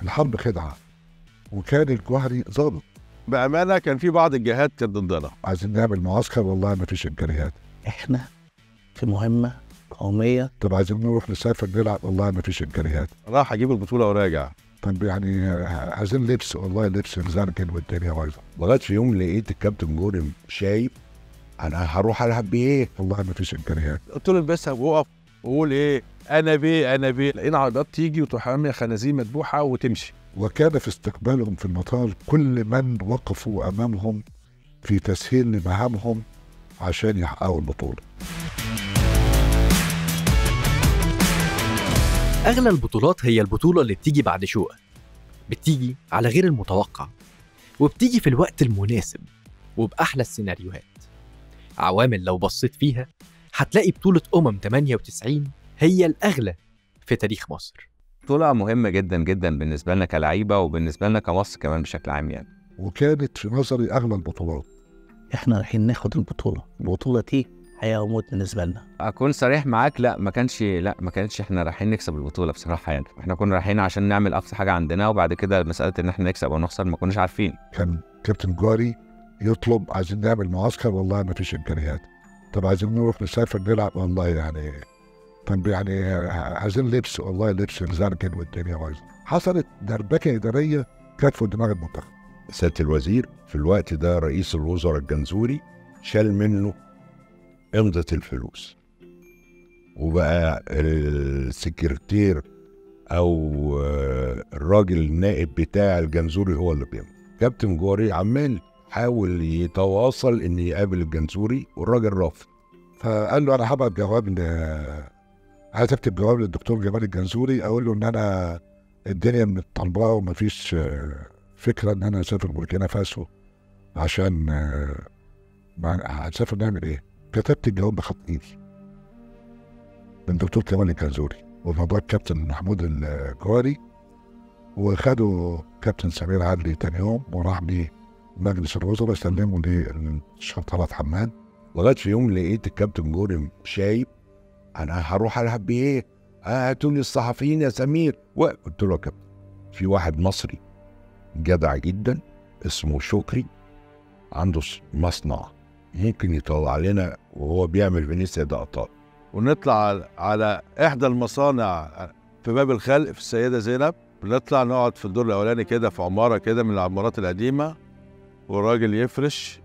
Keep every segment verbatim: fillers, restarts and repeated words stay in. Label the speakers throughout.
Speaker 1: الحرب خدعه، وكان الجوهري ظابط.
Speaker 2: بامانه كان في بعض الجهات كانت ضدنا.
Speaker 1: عايزين نعمل معسكر، والله ما فيش امكانيات.
Speaker 3: احنا في مهمه قوميه.
Speaker 1: طب عايزين نروح نسافر نلعب، والله ما فيش امكانيات.
Speaker 2: راح اجيب البطوله وراجع.
Speaker 1: طب يعني عايزين لبس، والله لبس مزرجن والدنيا بايظه.
Speaker 4: لغايه في يوم لقيت الكابتن جوري شايف انا هروح العب بايه،
Speaker 1: والله ما فيش امكانيات.
Speaker 2: قلت له البسها وقف وقول ايه انا بيه انا بيه. لقينا عربيات تيجي وتروح راميه خنازير مذبوحه وتمشي.
Speaker 1: وكان في استقبالهم في المطار كل من وقفوا امامهم في تسهيل لمهامهم عشان يحققوا البطوله.
Speaker 5: أغلى البطولات هي البطولة اللي بتيجي بعد شوقة، بتيجي على غير المتوقع، وبتيجي في الوقت المناسب وبأحلى السيناريوهات. عوامل لو بصيت فيها هتلاقي بطولة أمم ثمانية وتسعين هي الأغلى في تاريخ مصر.
Speaker 6: بطولة مهمة جدا جدا بالنسبة لنا كلاعيبة وبالنسبة لنا كمصر كمان بشكل عام يعني.
Speaker 1: وكانت في نظري أغلى البطولات.
Speaker 3: احنا رايحين ناخد البطوله، البطوله دي حياه وموت بالنسبه لنا.
Speaker 6: اكون صريح معاك، لا ما كانش لا ما كانش احنا رايحين نكسب البطولة بصراحة يعني. احنا كنا رايحين عشان نعمل اقصى حاجة عندنا، وبعد كده مسألة ان احنا نكسب او نخسر ما كناش عارفين.
Speaker 1: كان كابتن جوهري يطلب عايزين نعمل معسكر، والله ما فيش امكانيات. طب عايزين نروح نسافر نلعب، والله يعني طب يعني عايزين لبس، والله لبس مزرجن والدنيا بايظه. حصلت دربكه اداريه كانت في دماغ المنتخب.
Speaker 4: سياده الوزير في الوقت ده رئيس الوزراء الجنزوري شال منه امضه الفلوس، وبقى السكرتير او الراجل النائب بتاع الجنزوري هو اللي بيمضي. كابتن جوري عمال حاول يتواصل ان يقابل الجنزوري والراجل رافض.
Speaker 1: فقال له انا هبعت جواب ل عايز اكتب جواب للدكتور جمال الجنزوري اقول له ان انا الدنيا من الطلبه ومفيش فكره ان انا اسافر بوركينا فاسو عشان هنسافر نعمل ايه. كتبت الجواب بخط ايدي للدكتور جمال الجنزوري وموضوع الكابتن محمود الجوهري، وخدوا كابتن سمير عدلي تاني يوم وراح بيه مجلس الوزراء سلموا للشيخ طلعت حماد.
Speaker 4: لغايه في يوم لقيت الكابتن جوري شايف انا هروح العب بايه، هاتوا لي الصحفيين يا سمير. قلت له يا كابتن في واحد مصري جدع جدا اسمه شكري عنده مصنع ممكن يطلع لنا وهو بيعمل فينيسيا ده قطار،
Speaker 2: ونطلع على احدى المصانع في باب الخلق في السيده زينب. بنطلع نقعد في الدور الاولاني كده في عماره كده من العمارات القديمه، والراجل يفرش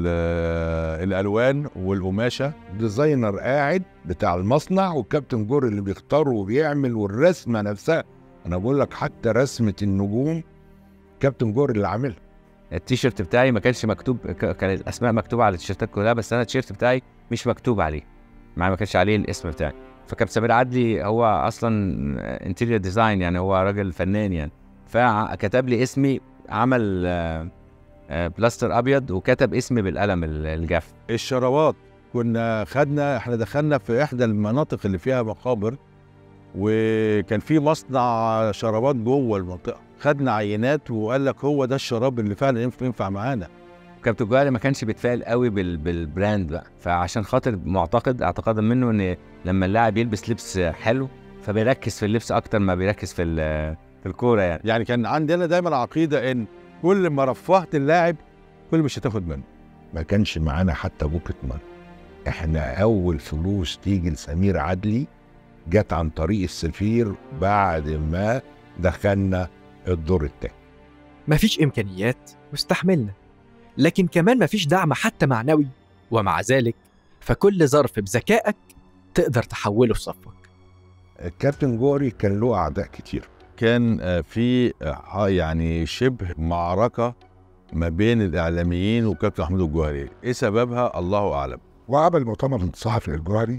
Speaker 2: الالوان والقماشه.
Speaker 4: ديزاينر قاعد بتاع المصنع والكابتن جوري اللي بيختار وبيعمل، والرسمه نفسها انا بقول لك حتى رسمه النجوم كابتن جوري اللي عاملها.
Speaker 6: التيشيرت بتاعي ما كانش مكتوب، كان الاسماء مكتوبه على التيشيرتات كلها، بس انا التيشيرت بتاعي مش مكتوب عليه، معايا ما كانش عليه الاسم بتاعي. فكابتن سمير عدلي هو اصلا انتيريور ديزاين يعني، هو راجل فنان يعني، فكتب لي اسمي، عمل بلاستر ابيض وكتب اسمي بالقلم الجاف.
Speaker 2: الشرابات كنا خدنا، احنا دخلنا في احدى المناطق اللي فيها مقابر، وكان في مصنع شرابات جوه المنطقه، خدنا عينات وقال لك هو ده الشراب اللي فعلا ينفع معانا.
Speaker 6: كابتن جوهري ما كانش بيتفائل قوي بالبراند بقى، فعشان خاطر معتقد اعتقادا منه ان لما اللاعب يلبس لبس حلو فبيركز في اللبس اكتر ما بيركز في في الكوره يعني.
Speaker 2: يعني كان عندنا دايما عقيده ان كل ما رفهت اللاعب كل مش هتاخد منه.
Speaker 4: ما كانش معانا حتى بوكت ماني. احنا اول فلوس تيجي لسمير عدلي جت عن طريق السفير بعد ما دخلنا الدور التاني.
Speaker 5: مفيش امكانيات واستحملنا، لكن كمان مفيش دعم حتى معنوي، ومع ذلك فكل ظرف بذكائك تقدر تحوله في صفك.
Speaker 4: الكابتن جوري كان له اعداء كتير،
Speaker 2: كان في يعني شبه معركه ما بين الاعلاميين وكابتن محمود الجوهري، ايه سببها الله اعلم.
Speaker 1: وعمل مؤتمر صحفي الجوهري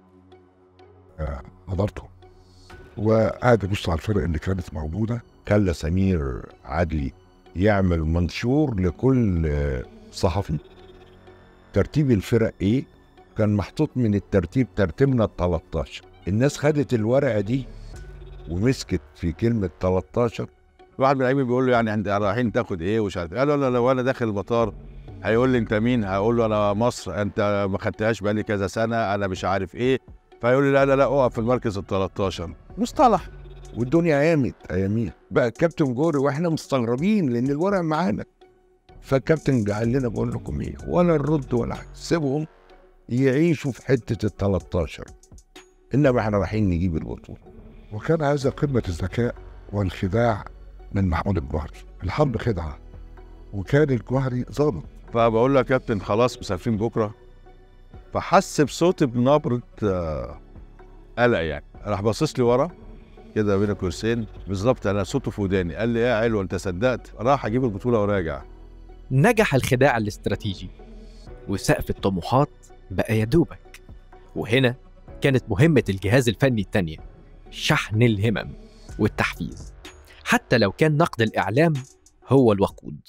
Speaker 1: حضرته وقعد يبص على الفرق اللي كانت موجوده.
Speaker 4: خلى سمير عدلي يعمل منشور لكل صحفي ترتيب الفرق ايه، كان محطوط من الترتيب ترتيبنا ال تلتاشر. الناس خدت الورقه دي ومسكت في كلمه تلتاشر.
Speaker 2: واحد من اللاعبين بيقول له يعني انت رايحين تاخد ايه ومش عارف، قال له انا لو انا داخل المطار هيقول لي انت مين، هقول له انا مصر، انت ما خدتهاش بقالي كذا سنه، انا مش عارف ايه، فيقول لي لا لا لا اقف في المركز ال تلتاشر. مصطلح
Speaker 4: والدنيا قامت اياميها. بقى الكابتن جوري واحنا مستغربين لان الورق معانا. فالكابتن قال لنا بقول لكم ايه، ولا نرد ولا حاجه، سيبهم يعيشوا في حته ال تلتاشر، انما احنا رايحين نجيب البطوله.
Speaker 1: وكان هذا قمة الذكاء والخداع من محمود الجوهري. الحرب خدعة، وكان الجوهري ظابط.
Speaker 2: فبقول له يا كابتن خلاص مسافرين بكره، فحس بصوتي بنبره آه، قلق يعني. راح باصص لي ورا كده بين الكرسيين بالظبط، انا صوته في وداني، قال لي ايه يا علو انت صدقت؟ راح اجيب البطوله وراجع.
Speaker 5: نجح الخداع الاستراتيجي وسقف الطموحات بقى يدوبك. وهنا كانت مهمة الجهاز الفني التانية، شحن الهمم والتحفيز، حتى لو كان نقد الإعلام هو الوقود.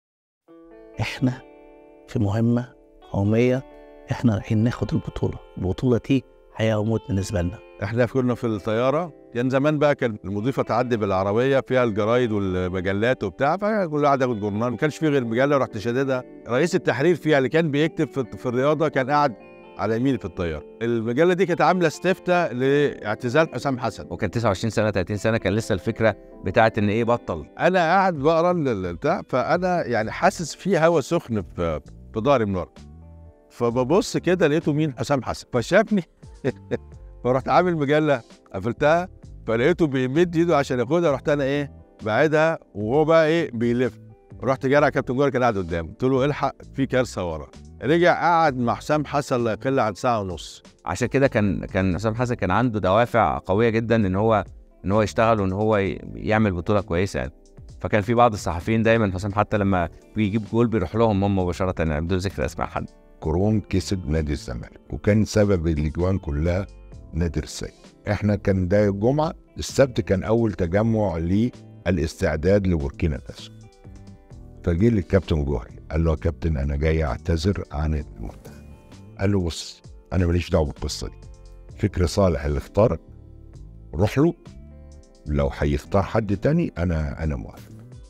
Speaker 3: احنا في مهمة قومية، احنا رايحين ناخد البطولة. البطولة دي حياة وموت بالنسبة لنا.
Speaker 2: احنا كنا في الطياره، كان زمان بقى كان المضيفه تعدي بالعربيه فيها الجرايد والمجلات وبتاع، فكل واحد ياخد جورنال، ما كانش فيه غير مجله، رحت شاددها. رئيس التحرير فيها اللي كان بيكتب في, في الرياضه كان قاعد على يميني في الطياره. المجله دي كانت عامله استفتاء لاعتزال حسام حسن،
Speaker 6: وكان تسعة وعشرين سنه تلاتين سنه، كان لسه الفكره بتاعت ان ايه بطل.
Speaker 2: انا قاعد بقرا البتاع، فانا يعني حاسس في هوا سخن في في ظهري من ورا، فببص كده لقيته مين؟ حسام حسن. فشافني فرحت عامل مجله قفلتها، فلقيته بيمد ايده عشان ياخدها، رحت انا ايه بعدها وهو بقى ايه بيلف. رحت جاري على كابتن جوهري كان قاعد قدامه، قلت له الحق في كارثه ورا. رجع قعد مع حسام حسن لا يقل عن ساعه ونص.
Speaker 6: عشان كده كان كان حسام حسن كان عنده دوافع قويه جدا ان هو ان هو يشتغل وان هو يعمل بطوله كويسه يعني. فكان في بعض الصحفيين دايما حسام حتى لما بيجيب جول بيروح لهم هم مباشره يعني بدون ذكر اسماء حد.
Speaker 4: كروم كسب نادي الزمالك، وكان سبب الاجوان كلها نادر السيد. احنا كان ده الجمعه، السبت كان اول تجمع للاستعداد لبوركينا فاسو. فجه للكابتن جوهري قال له يا كابتن انا جاي اعتذر عن المنتخب. قال له بص انا ماليش دعوه بالقصه دي، فكري صالح اللي اختارك روح له، لو هيختار حد تاني انا انا موافق.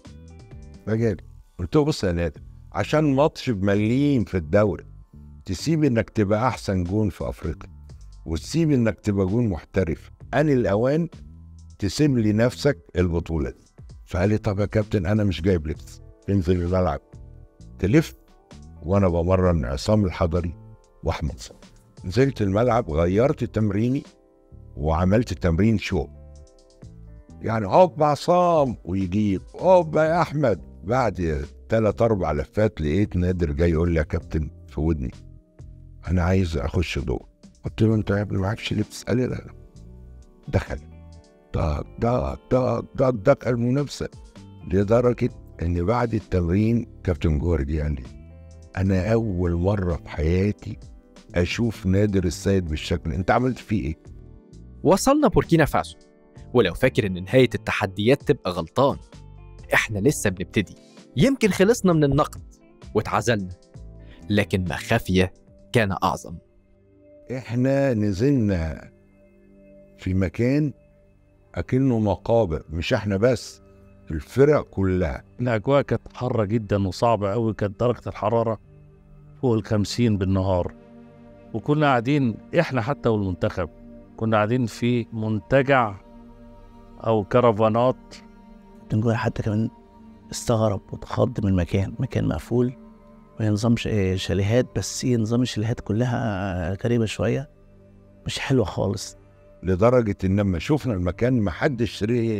Speaker 4: فجالي قلت له بص يا نادر، عشان ماتش بمليين في الدوري تسيب انك تبقى احسن جون في افريقيا وتسيب انك تبقى جون محترف، ان الاوان تسيب لي نفسك البطوله دي. فقال لي طب يا كابتن انا مش جايب لبس، تنزل الملعب تلف وانا بمرن عصام الحضري واحمد صلاح. نزلت الملعب غيرت تمريني وعملت تمرين شو يعني هوب عصام ويجيب هوب يا احمد. بعد ثلاث اربع لفات لقيت نادر جاي يقول لي يا كابتن في ودني انا عايز اخش جوه. قلت له انت يا ابني معكش لبس؟ قال لي لا لا. دخل دق دق دق دق دق المنافسه، لدرجه ان بعد التمرين كابتن جوهري جه قال لي انا اول مره في حياتي اشوف نادر السيد بالشكل، انت عملت فيه ايه؟
Speaker 5: وصلنا بوركينا فاسو، ولو فاكر ان نهايه التحديات تبقى غلطان، احنا لسه بنبتدي. يمكن خلصنا من النقد واتعزلنا، لكن ما خفي كان اعظم.
Speaker 4: احنا نزلنا في مكان اكنه مقابر، مش احنا بس، الفرق كلها.
Speaker 7: الاجواء كانت حاره جدا وصعبه قوي، كانت درجه الحراره فوق الخمسين بالنهار، وكنا قاعدين احنا حتى والمنتخب كنا قاعدين في منتجع او كرفانات.
Speaker 3: كابتن جوهري حتى كمان استغرب واتخض من المكان، مكان مقفول ونظام شاليهات، بس ايه نظام الشاليهات كلها غريبه شويه، مش حلوه خالص.
Speaker 4: لدرجه ان لما شفنا المكان محدش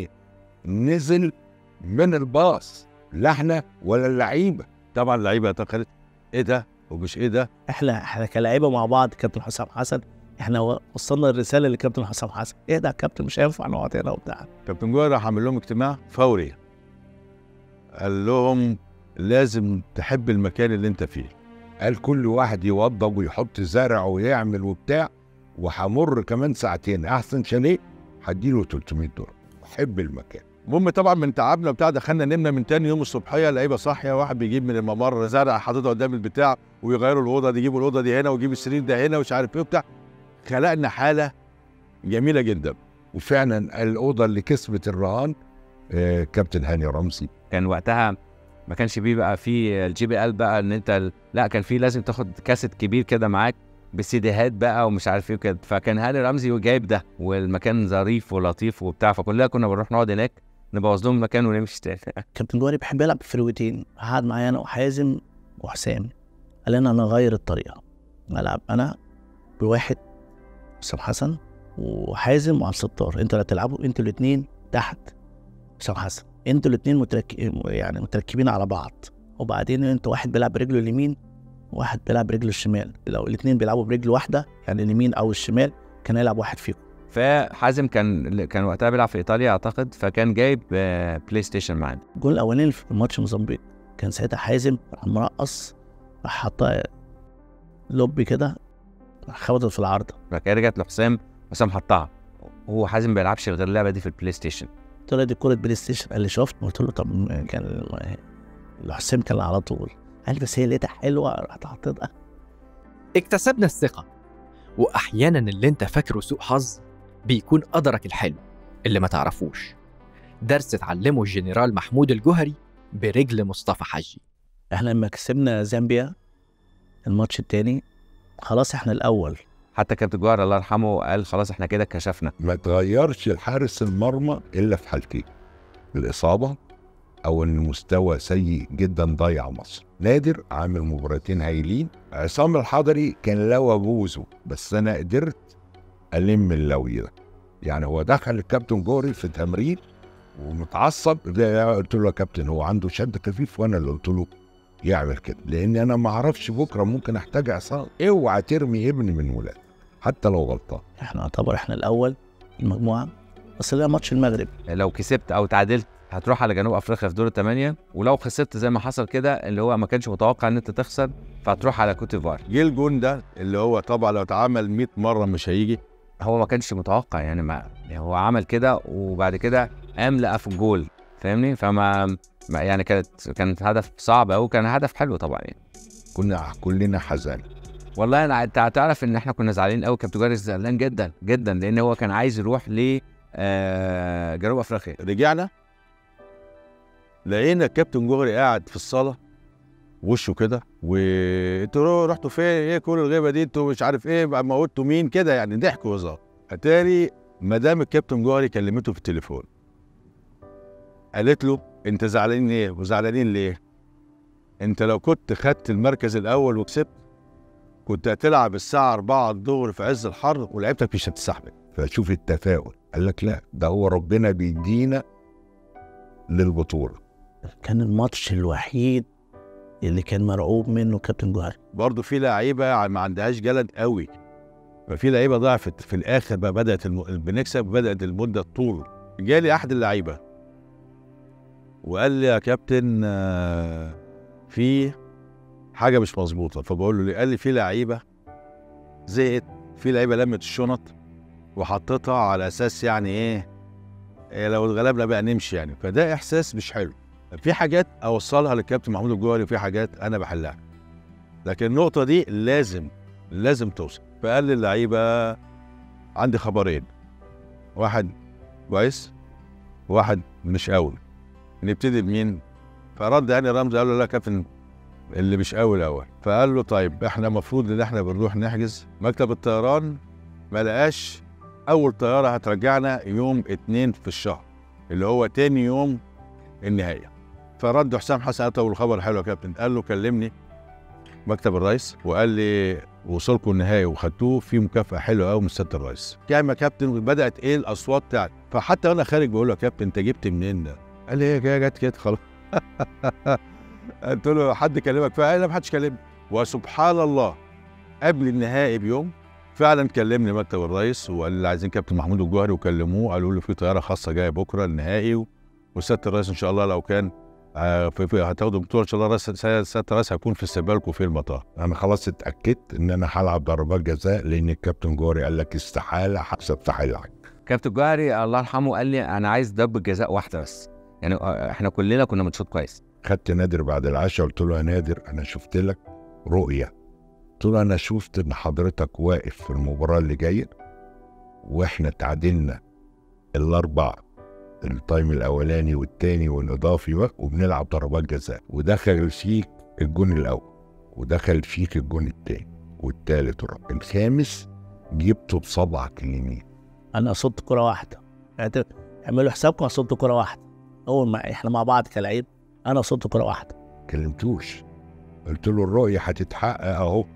Speaker 4: نزل من الباص، لا احنا ولا اللعيبه.
Speaker 2: طبعا اللعيبه اعتقدت ايه ده ومش ايه ده.
Speaker 3: احنا احنا كلاعيبه مع بعض كابتن حسام حسن، احنا وصلنا الرساله لكابتن حسام حسن، ايه ده يا كابتن مش هينفع نقعد هنا وبتاع.
Speaker 2: كابتن جوهري راح عامل لهم اجتماع فوري، قال لهم لازم تحب المكان اللي انت فيه.
Speaker 4: قال كل واحد يوضب ويحط زرع ويعمل وبتاع، وهمر كمان ساعتين احسن شاليه هديله تلتمية دولار، حب المكان.
Speaker 2: المهم طبعا من تعبنا بتاع دخلنا نمنا من تاني يوم الصبحيه، اللعيبه صاحيه، واحد بيجيب من الممر زرع حاططها قدام البتاع ويغيروا الاوضه دي، يجيبوا الاوضه دي هنا ويجيب السرير ده هنا ومش عارف ايه وبتاع. خلقنا حاله جميله جدا.
Speaker 4: وفعلا الاوضه اللي كسبت الرهان آه كابتن هاني رمزي.
Speaker 6: كان وقتها ما كانش بيه بقى في الجي بي ال بقى ان انت لا، كان في لازم تاخد كاسيت كبير كده معاك بسيديهات بقى ومش عارف ايه وكده. فكان هاني رمزي جايب ده، والمكان ظريف ولطيف وبتاع، فكلنا كنا بنروح نقعد هناك نبوظ لهم المكان ونمشي تاني.
Speaker 3: كابتن جوهري بيحب يلعب بفروتين، قعد معايا انا وحازم وحسام، قال لنا انا اغير الطريقه، العب انا بواحد حسام حسن وحازم وعبد الستار، انتوا اللي هتلعبوا انتوا الاثنين تحت حسام حسن، انتوا الاثنين مترك... يعني متركبين على بعض، وبعدين انتوا واحد بيلعب برجله اليمين وواحد بيلعب برجله الشمال، لو الاثنين بيلعبوا برجل واحده يعني اليمين او الشمال كان يلعب واحد فيكم.
Speaker 6: فحازم كان كان وقتها بيلعب في ايطاليا اعتقد، فكان جايب بلاي ستيشن معانا.
Speaker 3: الجول الاولاني في ماتش موزمبيق كان ساعتها حازم راح مرقص، راح حطها لوب كده، راح خبطت في العارضه،
Speaker 6: فكان رجعت لحسام، حسام حطها، هو حازم ما بيلعبش غير اللعبه دي في البلاي ستيشن.
Speaker 3: قلت له دي كوره بلاي ستيشن، قال لي شفت؟ قلت له طب كان حسام كان على طول، قال لي بس هي لقيتها حلوه رحت حطيتها.
Speaker 5: اكتسبنا الثقة، وأحيانا اللي انت فاكره سوء حظ بيكون قدرك الحلو اللي ما تعرفوش. درس اتعلمه الجنرال محمود الجوهري برجل مصطفى حجي.
Speaker 3: احنا لما كسبنا زامبيا الماتش التاني خلاص احنا الاول،
Speaker 6: حتى كابتن جوهر الله يرحمه قال خلاص احنا كده كشفنا.
Speaker 4: ما تغيرش الحارس المرمى الا في حالتين، الاصابه او ان مستوى سيء جدا ضيع مصر. نادر عامل مباراتين هايلين، عصام الحضري كان لوى بوزه، بس انا قدرت الم اللوي ده. يعني هو دخل الكابتن جوري في تمرين ومتعصب، قلت له يا كابتن هو عنده شد خفيف، وانا اللي قلت له يعمل كده، لان انا ما اعرفش بكره ممكن احتاج عصام، اوعى ترمي ابني من ولاد حتى لو غلطان.
Speaker 3: احنا نعتبر احنا الاول المجموعه، بس لنا ماتش المغرب،
Speaker 6: لو كسبت او تعادلت هتروح على جنوب افريقيا في دور الثمانيه، ولو خسرت زي ما حصل كده اللي هو ما كانش متوقع ان انت تخسر، فهتروح على كوت ديفوار.
Speaker 2: جه الجون ده اللي هو طبعا لو اتعمل مية مره مش هيجي،
Speaker 6: هو ما كانش متوقع يعني، ما يعني هو عمل كده وبعد كده قام لقى في الجول، فاهمني؟ فما ما يعني كانت كانت هدف صعب قوي، كان هدف حلو طبعا يعني.
Speaker 4: كنا كلنا حزان
Speaker 6: والله. انا انت هتعرف ان احنا كنا زعلانين قوي، كابتن جوهري زعلان جدا جدا، لان هو كان عايز يروح ل آه جنوب افريقيا.
Speaker 2: رجعنا لقينا الكابتن جوهري قاعد في الصاله وشه كده، وانتوا رحتوا فين؟ ايه كل الغيبه دي؟ انتوا مش عارف ايه، موتوا مين كده يعني، ضحك وهزار. اتاري مدام الكابتن جوهري كلمته في التليفون، قالت له انت زعلانين ايه وزعلانين ليه؟ انت لو كنت خدت المركز الاول وكسبت كنت هتلعب الساعه أربعة الظهر في عز الحر ولعبتك مش هتستحمل.
Speaker 4: فشوف التفاؤل، قال لك لا ده هو ربنا بيدينا للبطوله.
Speaker 3: كان الماتش الوحيد اللي كان مرعوب منه كابتن جوهري.
Speaker 2: برضه في لعيبه ما عندهاش جلد قوي، ففي لعيبه ضعفت في الاخر بقى، بدات الم... بنكسب، بدات المده تطول. جالي احد اللعيبه وقال لي يا كابتن آه في حاجه مش مظبوطه، فبقول له ليه؟ قال لي في لعيبه زهقت، في لعيبه لمت الشنط وحطتها على اساس يعني ايه, إيه لو اتغلبنا بقى نمشي يعني، فده احساس مش حلو. في حاجات اوصلها للكابتن محمود الجوهري وفي حاجات انا بحلها، لكن النقطه دي لازم لازم توصل. فقال لي اللعيبه عندي خبرين، واحد كويس واحد مش قوي، نبتدي بمين؟ فرد يعني رمزي قال له لا يا كابتن اللي مش قوي الاول. فقال له طيب احنا المفروض ان احنا بنروح نحجز مكتب الطيران، ما لقاش اول طياره هترجعنا يوم اتنين في الشهر اللي هو تاني يوم النهائيه. فرد حسام حسن قال له الخبر حلو يا كابتن، قال له كلمني مكتب الرئيس وقال لي وصلكم النهائي وخدتوه، في مكافاه حلوه قوي من سياده الرئيس. كام يا كابتن؟ بدات ايه الاصوات بتاعتي، فحتى وانا خارج بقول له يا كابتن انت جبت منين ده؟ قال لي هي جت كده خلاص. قلت له حد كلمك فيها؟ قال لا ما حدش كلمني. وسبحان الله قبل النهائي بيوم فعلا كلمني مكتب الرئيس وقال لي عايزين كابتن محمود الجوهري، وكلموه قالوا له في طياره خاصه جايه بكره النهائي، وسياده الرئيس ان شاء الله لو كان هتاخدوا بطوله ان شاء الله سياده الرئيس هيكون في استقبالكم في المطار.
Speaker 4: انا خلاص اتاكدت ان انا هلعب ضربات جزاء، لان الكابتن جوهري قال لك استحاله هفتح العين.
Speaker 6: كابتن جوهري الله يرحمه قال لي انا عايز ضربه جزاء واحده بس، يعني احنا كلنا كنا بنشوط كويس.
Speaker 4: خدت نادر بعد العشاء قلت له يا نادر انا شفت لك رؤيه، قلت له انا شفت ان حضرتك واقف في المباراه اللي جايه واحنا تعادلنا الاربع التايم الاولاني والثاني والاضافي بقى وبنلعب ضربات جزاء، ودخل فيك الجون الاول ودخل فيك الجون الثاني، والتالت والرابع، الخامس جبته بصبعك اليمين.
Speaker 3: انا صدت كره واحده، يعني اعملوا حسابكم صدت كره واحده. اول ما احنا مع بعض كلاعب انا صدت كره واحده.
Speaker 4: كلمتوش، قلت له الرؤيه هتتحقق اهو،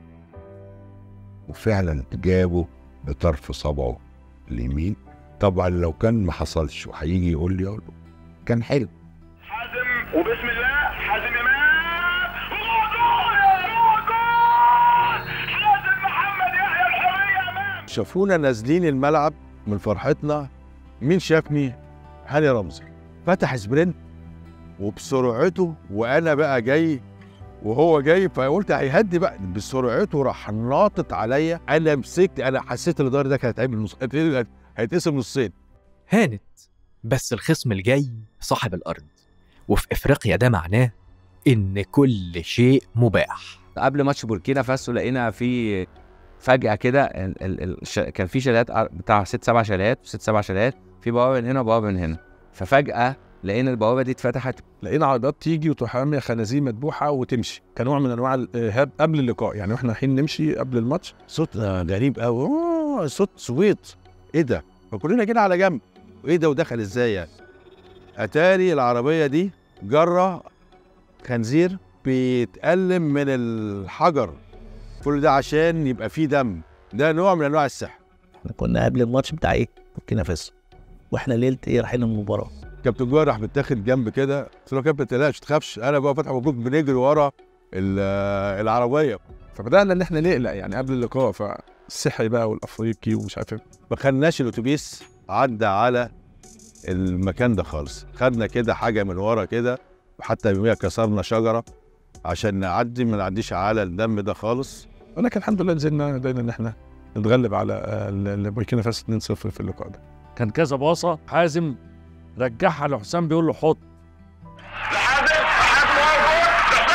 Speaker 4: وفعلا جابه بطرف صبعه اليمين. طبعا لو كان ما حصلش وهيجي يقول لي اقول له كان حلو.
Speaker 8: حازم وبسم الله، حازم امام، وجول يا جول، حازم محمد يحيى الحريه امام.
Speaker 2: شافونا نازلين الملعب من فرحتنا. مين شافني؟ هاني رمزي فتح سبرنت وبسرعته، وانا بقى جاي وهو جاي، فقلت هيهدي بقى بسرعته، راح ناطط عليا. انا مسكت، انا حسيت ان الدار ده كان هيتعمل نص، هيتقسم نصين.
Speaker 5: هانت، بس الخصم الجاي صاحب الأرض، وفي إفريقيا ده معناه إن كل شيء مباح.
Speaker 6: قبل ماتش بوركينا فاسو لقينا في فجأة كده ال ال ال ش... كان في شاليهات بتاع ست سبع شاليهات ست سبع شاليهات، في بوابة من هنا وبوابة من هنا، ففجأة لقينا البوابة دي اتفتحت،
Speaker 9: لقينا عربيات تيجي وتروح رامية خنازير مذبوحة وتمشي. كان نوع من أنواع الإرهاب قبل اللقاء، يعني واحنا رايحين نمشي قبل الماتش.
Speaker 2: صوت غريب قوي، اوه صوت صويت، ايه ده؟ فكلنا جينا على جنب، وايه ده ودخل ازاي يعني؟ اتاري العربية دي جرة خنزير بيتألم من الحجر، كل ده عشان يبقى فيه دم. ده نوع من انواع السحر.
Speaker 3: احنا كنا قبل الماتش بتاع ايه؟ بوركينا فاسو، واحنا ليله ايه رايحين المباراه.
Speaker 2: كابتن جوهر راح بتاخد جنب كده، قلت له يا كابتن ما تقلقش ما تخافش، انا جوه فتحي مبروك بنجري ورا العربيه.
Speaker 9: فبدأنا ان احنا نقلق يعني قبل اللقاء، فالسحري بقى والافريقي ومش عارف ايه.
Speaker 2: ما خدناش الاتوبيس عدى على المكان ده خالص، خدنا كده حاجه من ورا كده، وحتى يوميها كسرنا شجره عشان نعدي ما نعديش على الدم ده خالص.
Speaker 9: ولكن الحمد لله نزلنا قدرنا ان احنا نتغلب على بوركينا فاسو اتنين صفر في اللقاء ده.
Speaker 7: كان كذا باصه، حازم رجعها لحسام بيقول له حط
Speaker 8: لحازم، حازم موجود،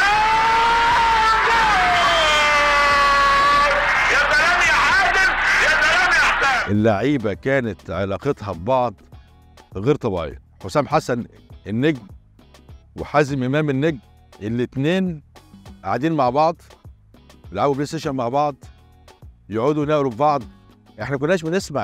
Speaker 8: يا سلام يا حازم، يا سلام يا حسام.
Speaker 2: اللعيبه كانت علاقتها ببعض غير طبيعيه. حسام حسن النجم وحازم امام النجم، الاثنين قاعدين مع بعض، يلعبوا بلاي ستيشن مع بعض، يقعدوا يناقروا في بعض. احنا ما كناش بنسمع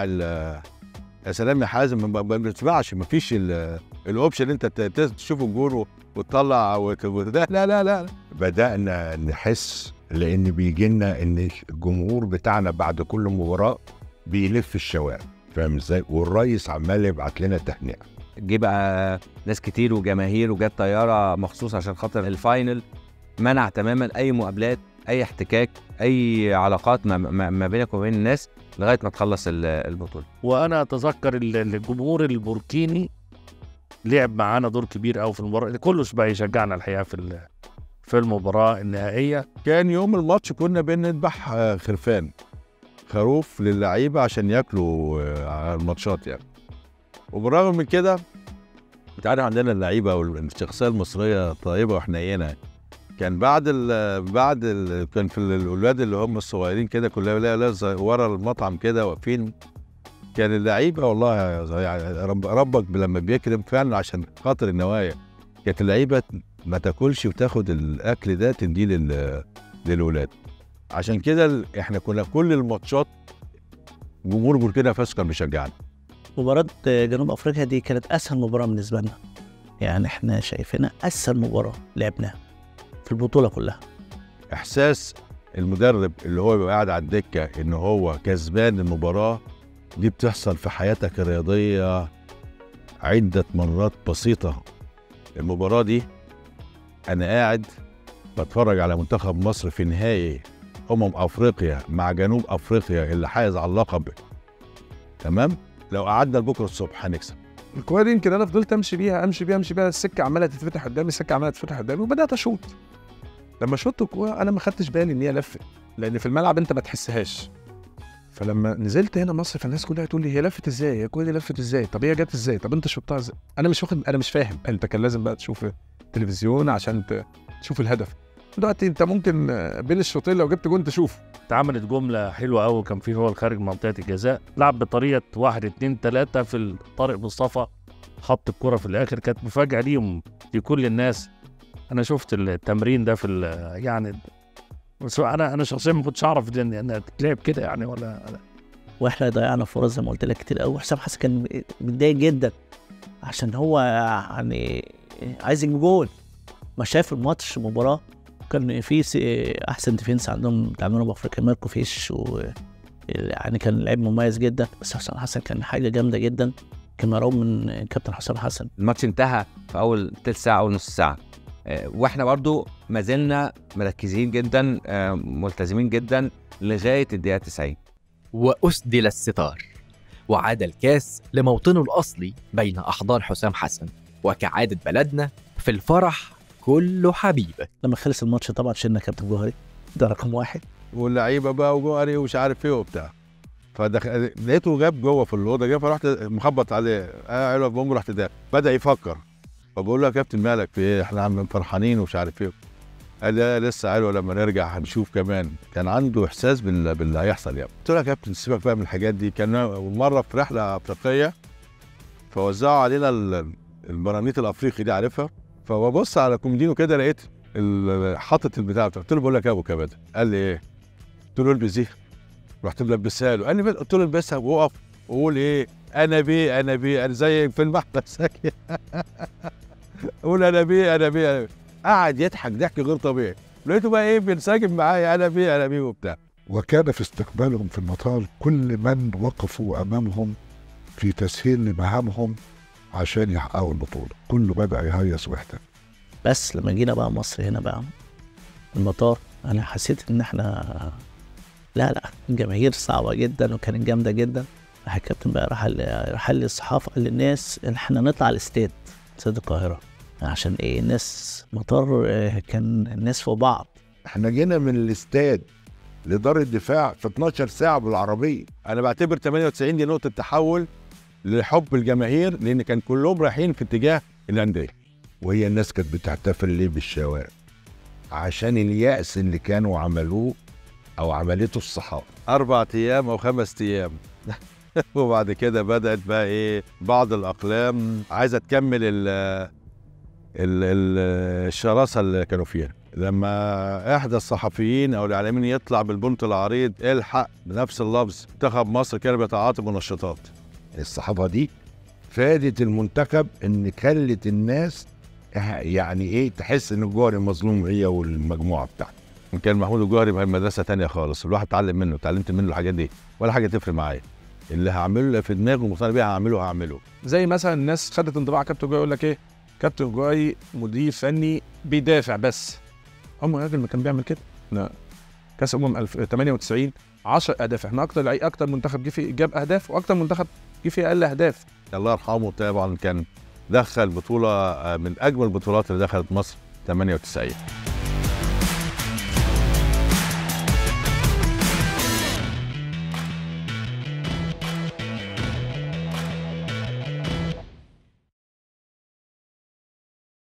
Speaker 2: يا سلام يا حازم، ما بنسمعش، ما فيش الاوبشن انت تشوف الجول وتطلع وده، لا لا لا.
Speaker 4: بدأنا نحس لأن بيجي لنا إن الجمهور بتاعنا بعد كل مباراة بيلف الشوارع، فاهم ازاي؟ والرئيس عمال يبعت لنا تهنئة.
Speaker 6: جه بقى ناس كتير وجماهير، وجت طيارة مخصوص عشان خاطر الفاينل، منع تماما أي مقابلات، أي احتكاك، أي علاقات ما, ما, ما بينك وبين الناس لغاية ما تخلص البطولة.
Speaker 7: وانا اتذكر الجمهور البوركيني لعب معانا دور كبير قوي في المباراه، كله بقى يشجعنا الحقيقه في في المباراه النهائيه.
Speaker 2: كان يوم الماتش كنا بنذبح خرفان، خروف للعيبه عشان ياكلوا على الماتشات يعني. وبالرغم من كده انت عارف عندنا اللعيبه والشخصيه المصريه طيبه وحنينه. كان بعد ال بعد ال كان في الاولاد اللي هم الصغيرين كده كلها ورا المطعم كده واقفين، كان اللعيبه والله يعني رب ربك لما بيكرم فعلا عشان خاطر النوايا، كانت اللعيبه ما تاكلش وتاخد الاكل ده تديه للاولاد. عشان كده احنا كنا كل الماتشات جمهور بوركينا فاسو كان بيشجعنا.
Speaker 3: مباراه جنوب افريقيا دي كانت اسهل مباراه بالنسبه لنا، يعني احنا شايفينها اسهل مباراه لعبناها في البطوله كلها.
Speaker 2: احساس المدرب اللي هو بيبقى قاعد على الدكه ان هو كسبان المباراه دي بتحصل في حياتك الرياضيه عده مرات بسيطه. المباراه دي انا قاعد بتفرج على منتخب مصر في نهائي امم افريقيا مع جنوب افريقيا اللي حايز على اللقب، تمام؟ لو قعدنا لبكره الصبح هنكسب.
Speaker 9: الكوره دي يمكن انا فضلت امشي بيها امشي بيها امشي بيها السكه عماله تتفتح قدامي، السكه عماله تتفتح قدامي، وبدات اشوط. لما شوط الكوره انا ما خدتش بالي ان هي لفت، لان في الملعب انت ما تحسهاش. فلما نزلت هنا مصر فالناس كلها تقول لي هي لفت ازاي؟ هي الكوره دي لفت ازاي؟ طب هي جت ازاي؟ طب انت شوطها ازاي؟ انا مش واخد، انا مش فاهم. انت كان لازم بقى تشوف التلفزيون عشان تشوف الهدف. دلوقتي انت ممكن بين الشوطين لو جبت جون تشوفه.
Speaker 7: اتعملت جمله حلوه قوي، كان في هو خارج منطقه الجزاء لعب بطريقه واحد اتنين تلاته في طارق مصطفى، حط الكره في الاخر، كانت مفاجاه ليهم لكل الناس. انا شفت التمرين ده في يعني بس انا انا شخصيا ما كنتش اعرف دي انها تتلعب كده يعني ولا.
Speaker 3: واحنا ضيعنا فرص زي ما قلت لك كتير قوي. حسام حسن كان متضايق جدا عشان هو يعني عايز يجيب جول. ما شاف الماتش مباراه كان في احسن ديفينس عندهم بتعملوا بافريقيا ماركو فيش، و يعني كان لعيب مميز جدا. بس حسام حسن كان حاجه جامده جدا، كان مرعوب من كابتن حسام حسن.
Speaker 6: الماتش انتهى في اول تلت ساعه او نص ساعه، آه، واحنا برضو ما زلنا مركزين جدا، آه، ملتزمين جدا لغايه الدقيقه تسعين.
Speaker 5: وأسدل الستار، وعاد الكاس لموطنه الأصلي بين أحضان حسام حسن. وكعادة بلدنا في الفرح كله حبيبة.
Speaker 3: لما خلص الماتش طبعا شلنا كابتن جوهري، ده رقم واحد،
Speaker 2: واللعيبه بقى وجوهري ومش عارف ايه وبتاع. فدخل لقيته جاب جوه في الاوضه، جه فرحت مخبط عليه، اه حلوه بوم، رحت داخل بدا يفكر. فبقول له يا كابتن مالك في ايه؟ احنا عم فرحانين ومش عارف ايه. قال لي لسه حلوه لما نرجع هنشوف كمان. كان عنده احساس بال... باللي هيحصل يعني. قلت له يا كابتن سيبك بقى من الحاجات دي. كان مره في رحله افريقيه فوزعوا علينا البرانيت الافريقي دي، عارفها؟ فببص على كومدينو كده لقيت حاطط البتاع بتاعته. قلت له بقول لك يا ابو كبده. قال لي ايه؟ قلت له البس دي. رحت ملبسها له. قال لي قلت له البسها وقف وقول ايه؟ انا بيه انا بيه انا زي فيلم احمد زكي. قول انا بيه انا بيه انا بيه. قعد يضحك ضحك غير طبيعي. لقيته بقى ايه بينسجم معايا، انا بيه انا بيه وبتاع.
Speaker 1: وكان في استقبالهم في المطار كل من وقفوا امامهم في تسهيل مهامهم عشان يحققوا البطوله، كله بدا يهيص ويحتفل.
Speaker 3: بس لما جينا بقى مصر هنا بقى المطار، انا حسيت ان احنا لا لا الجماهير صعبه جدا وكانت جامده جدا. راح الكابتن بقى راح راح للصحافه، قال للناس ان احنا نطلع الاستاد، استاد القاهره، عشان ايه؟ الناس مطار كان الناس فوق بعض.
Speaker 4: احنا جينا من الاستاد لدار الدفاع في اتناشر ساعه بالعربيه.
Speaker 2: انا بعتبر ثمانية وتسعين دي نقطه تحول لحب الجماهير، لان كان كلهم رايحين في اتجاه الانديه.
Speaker 4: وهي الناس كانت بتحتفل ليه بالشوارع؟ عشان اليأس اللي كانوا عملوه او عملته الصحافه.
Speaker 2: اربع ايام او خمس ايام. وبعد كده بدات بقى ايه بعض الاقلام عايزه تكمل ال ال الشراسه اللي كانوا فيها. لما احدى الصحفيين او الاعلاميين يطلع بالبنط العريض الحق بنفس اللفظ منتخب مصر كان بيتعاطى منشطات.
Speaker 4: الصحافه دي فادت المنتخب ان خلت الناس يعني ايه تحس ان الجوهري مظلوم، هي والمجموعه بتاعته.
Speaker 2: كان محمود الجوهري مدرسه ثانيه خالص، الواحد اتعلم منه، اتعلمت منه الحاجات دي، ولا حاجه تفرق معايا. اللي هعمله في دماغه ومقتنع بيها هعمله هعمله.
Speaker 9: زي مثلا الناس خدت انطباع كابتن جوهري يقول لك ايه؟ كابتن جوهري مدير فني بيدافع بس. هم الراجل ما كان بيعمل كده. لا، كاس امم ثمانية وتسعين عشرة اهداف، احنا اكتر اكتر منتخب جه فيه جاب اهداف، واكتر منتخب جه فيه اقل اهداف.
Speaker 2: الله يرحمه طبعا كان دخل بطوله من اجمل البطولات اللي دخلت مصر ثمانية وتسعين.